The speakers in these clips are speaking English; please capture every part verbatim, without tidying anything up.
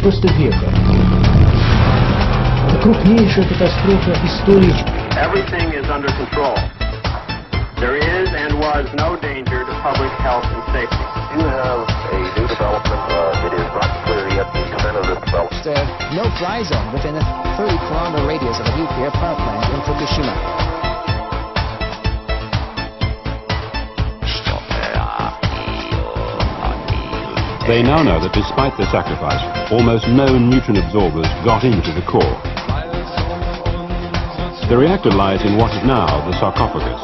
просто века. Это крупнейшая катастрофа истории. Everything is under control. There is and was no danger to public health and safety. You have a new development. Uh, it is not clear yet the extent of this development. There's a no-fly zone within a thirty kilometer radius of a nuclear power plant in Fukushima. They now know that despite their sacrifice, almost no neutron absorbers got into the core. The reactor lies in what is now the sarcophagus.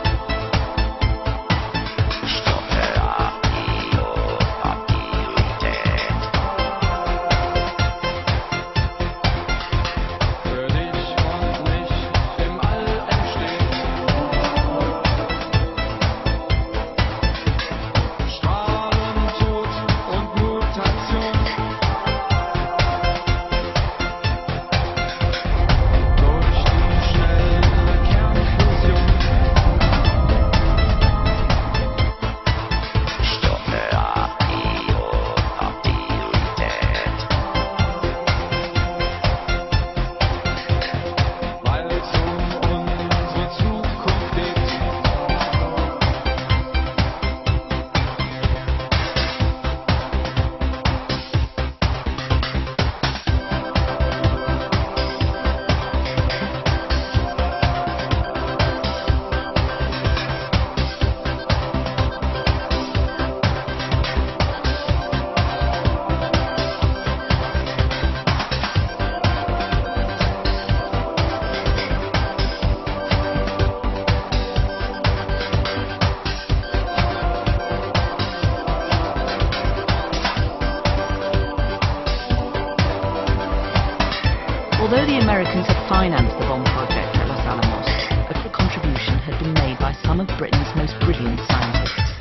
Although the Americans had financed the bomb project at Los Alamos, a good contribution had been made by some of Britain's most brilliant scientists.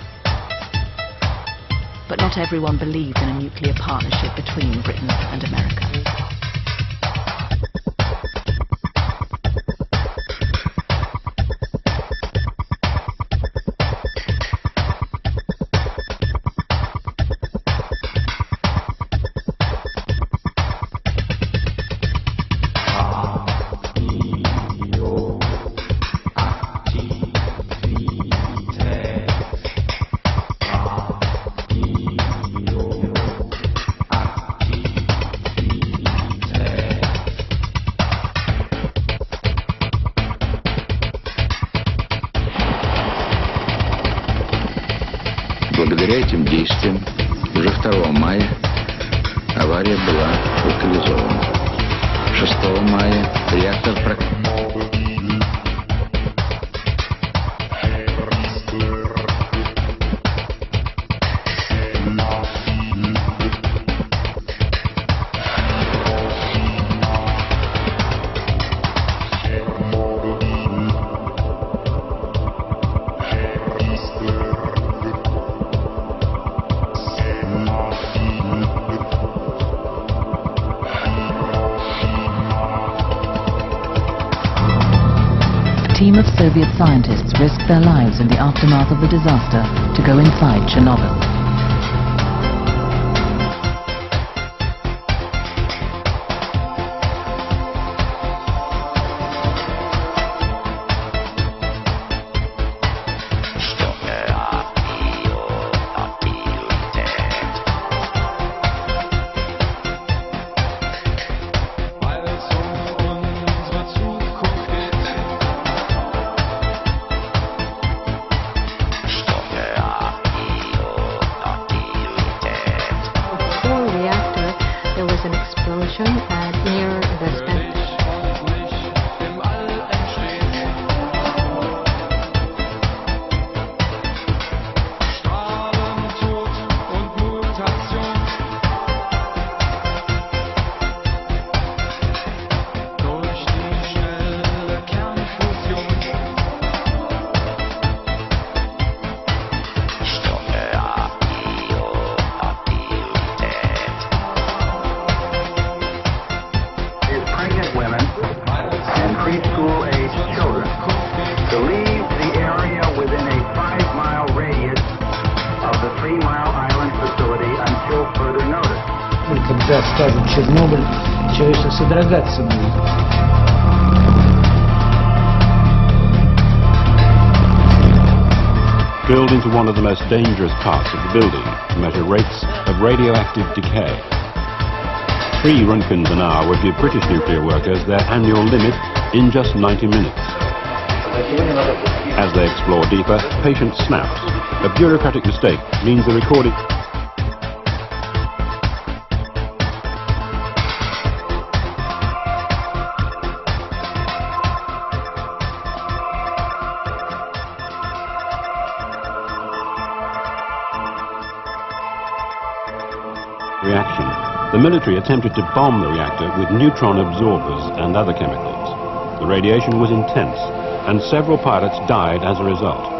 But not everyone believed in a nuclear partnership between Britain and America. Благодаря этим действиям уже второго мая авария была локализована. шестого мая реактор практически... A team of Soviet scientists risked their lives in the aftermath of the disaster to go inside Chernobyl. An explosion at near the spent. preschool-aged children to leave the area within a five-mile radius of the Three Mile Island facility until further notice. И когда скажут Чернобыль, человечество содрогаться будет. Drilled into one of the most dangerous parts of the building to measure rates of radioactive decay. Three Roentgens an hour would give British nuclear workers their annual limit in just ninety minutes. As they explore deeper, patient snaps. A bureaucratic mistake means the recording... reaction. The military attempted to bomb the reactor with neutron absorbers and other chemicals. The radiation was intense, and several pilots died as a result.